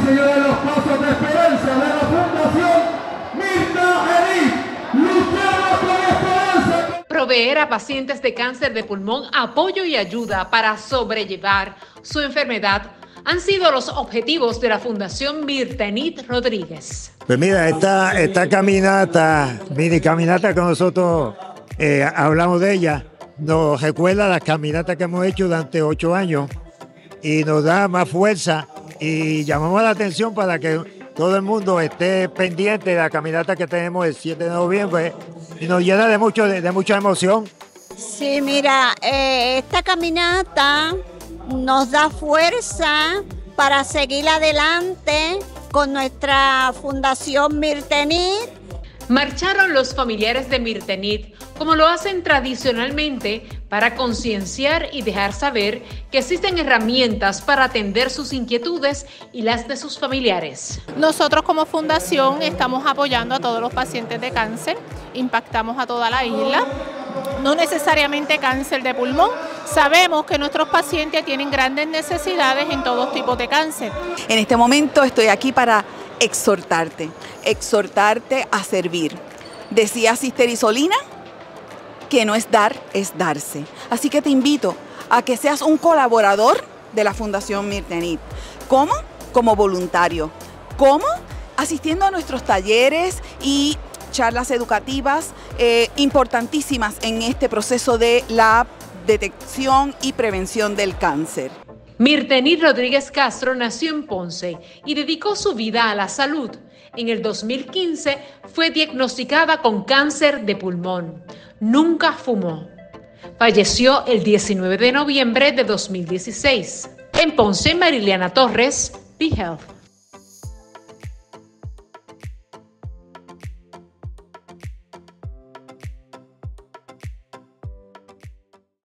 seguidores de los pasos de esperanza de la Fundación Mirta Enit. Luchemos con esperanza. Proveer a pacientes de cáncer de pulmón apoyo y ayuda para sobrellevar su enfermedad han sido los objetivos de la Fundación Mirta Enit Rodríguez. Pues mira, esta caminata, mini caminata que nosotros hablamos de ella, nos recuerda las caminatas que hemos hecho durante 8 años y nos da más fuerza y llamamos la atención para que todo el mundo esté pendiente de la caminata que tenemos el 7 de noviembre y nos llena de mucha emoción. Sí, mira, esta caminata nos da fuerza para seguir adelante con nuestra Fundación Mirta Enit. Marcharon los familiares de Mirta Enit, como lo hacen tradicionalmente, para concienciar y dejar saber que existen herramientas para atender sus inquietudes y las de sus familiares. Nosotros como fundación estamos apoyando a todos los pacientes de cáncer, impactamos a toda la isla, no necesariamente cáncer de pulmón. Sabemos que nuestros pacientes tienen grandes necesidades en todos tipos de cáncer. En este momento estoy aquí para exhortarte a servir. Decía Sister Isolina que no es dar, es darse. Así que te invito a que seas un colaborador de la Fundación Mirta Enit. ¿Cómo? Como voluntario. ¿Cómo? Asistiendo a nuestros talleres y charlas educativas importantísimas en este proceso de la detección y prevención del cáncer. Mirta Enit Rodríguez Castro nació en Ponce y dedicó su vida a la salud. En el 2015 fue diagnosticada con cáncer de pulmón. Nunca fumó. Falleció el 19 de noviembre de 2016. En Ponce, Mariliana Torres, BeHealth.